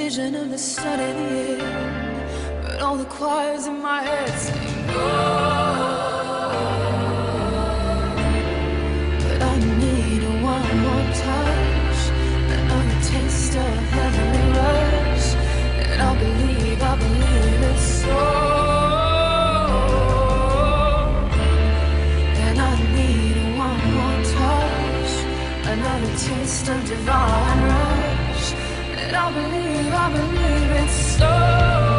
vision of the sun in the end, but all the choirs in my head sing oh. But I need one more touch, another taste of heavenly rush, and I believe it's so. And I need one more touch, another taste of divine rush, and I believe it's so.